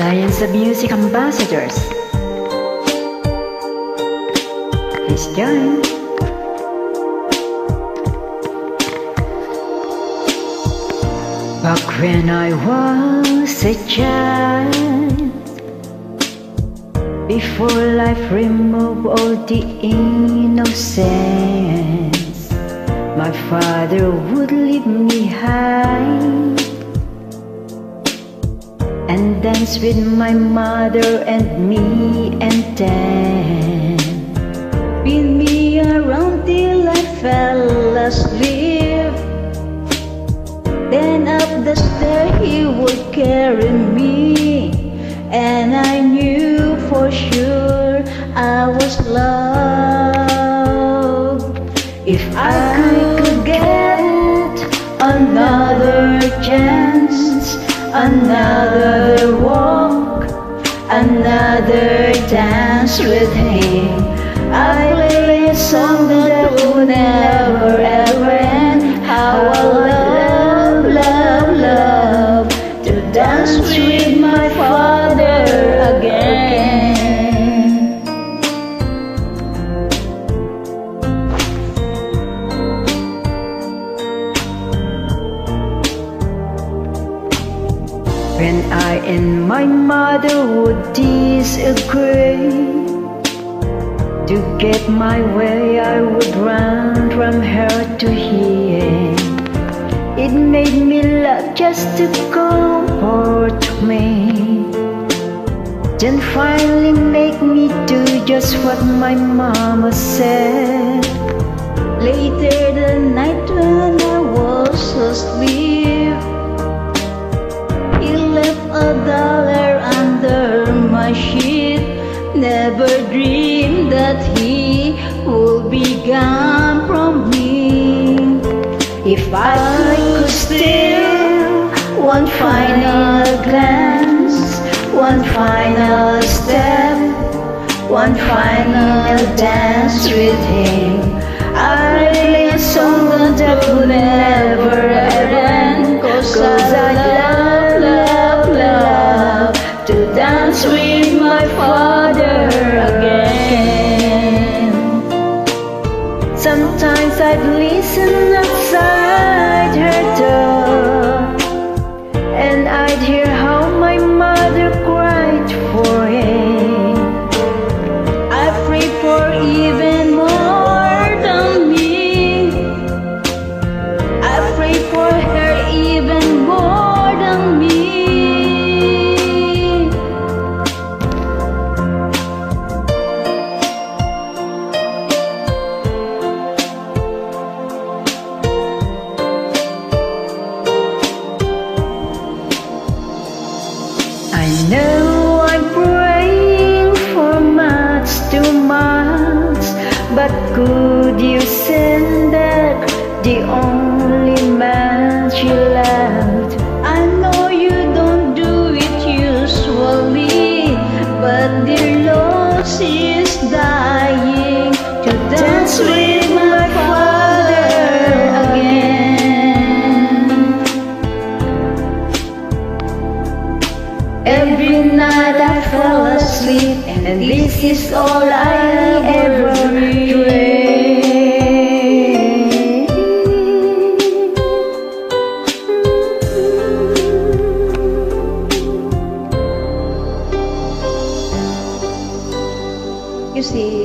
Alliance of Music Ambassadors. Please join. Back when I was a child, before life removed all the innocence, my father would leave me high and dance with my mother and me, and then spin me around till I fell asleep. Then up the stair he would carry me, and I knew for sure I was loved. If I could get another chance, another walk, another dance with him, I'd play a song that would never ever end. How I love, love, love to dance with my father again. When I and my mother would disagree, to get my way I would run from her to him. It made me laugh just to comfort me, then finally make me do just what my mama said. Later the night when I was asleep, he left $1 under my sheet. Never dreamed that he would be gone from me. If I could steal one final glance, one final step, one final dance with him, I'd play a song that would never end. 'Cause I love, love, love to dance with my father again. Sometimes I'd listen outside her door, and I'd hear how my mother cried for him. I prayed for even more than me. I prayed for her even more than me. I know I'm praying for much too much, but could you send back the only man she loved? I know you don't do it usually, but their loss is dying to dance with my father again. Every night I fell asleep, and this is all I ever dreamed. You see,